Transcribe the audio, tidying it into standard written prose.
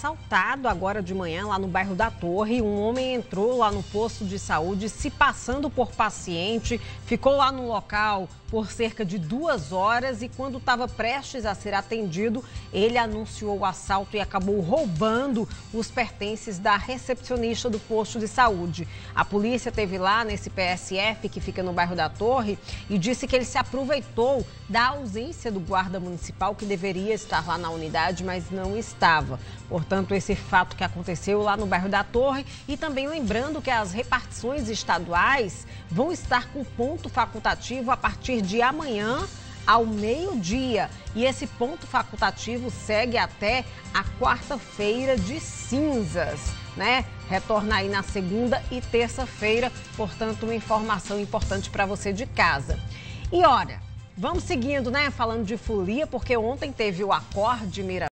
Assaltado agora de manhã lá no bairro da Torre, um homem entrou lá no posto de saúde se passando por paciente, ficou lá no local por cerca de 2 horas e quando estava prestes a ser atendido, ele anunciou o assalto e acabou roubando os pertences da recepcionista do posto de saúde. A polícia esteve lá nesse PSF que fica no bairro da Torre e disse que ele se aproveitou da ausência do guarda municipal que deveria estar lá na unidade, mas não estava. Portanto, esse fato que aconteceu lá no bairro da Torre e também lembrando que as repartições estaduais vão estar com ponto facultativo a partir de amanhã ao meio-dia. E esse ponto facultativo segue até a quarta-feira de cinzas, né? Retorna aí na segunda e terça-feira, portanto, uma informação importante para você de casa. E olha, vamos seguindo, né? Falando de folia, porque ontem teve o Acorde Mira